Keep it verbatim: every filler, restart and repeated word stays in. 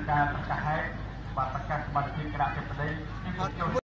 ការប្រកាសហេតុបាទប្រកាសសមត្ថភាពគណៈទេពដី